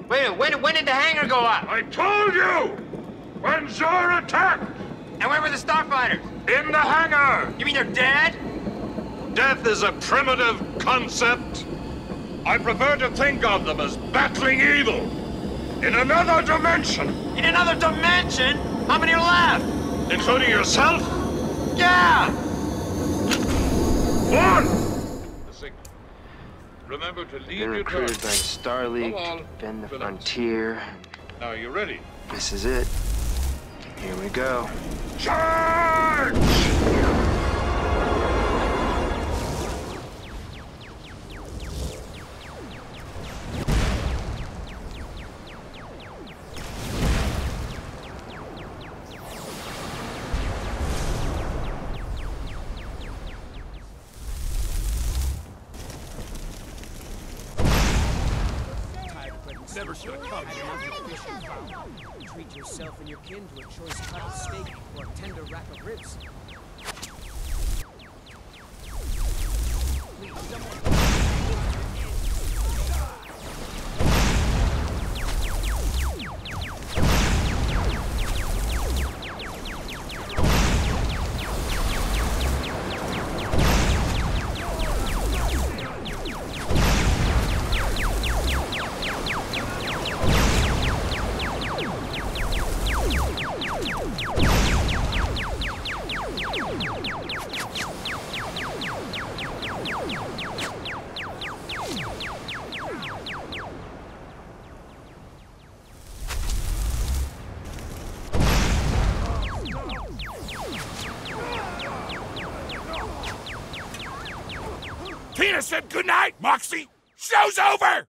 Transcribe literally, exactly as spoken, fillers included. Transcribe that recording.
Wait, when, when did the hangar go up? I told you! When Zor attacked! And where were the starfighters? In the hangar! You mean they're dead? Death is a primitive concept. I prefer to think of them as battling evil in another dimension. In another dimension? How many are left? Including yourself? Yeah! One! The signal. Remember to leave Been your recruited by guard. the Star League Come on, to defend the relax. frontier. Now, you ready? This is it. Here we go. Charge! Never should have come here. Treat yourself and your kin to a choice cut of steak or a tender rack of ribs. Please, someone... Tina said goodnight, Moxie! Show's over!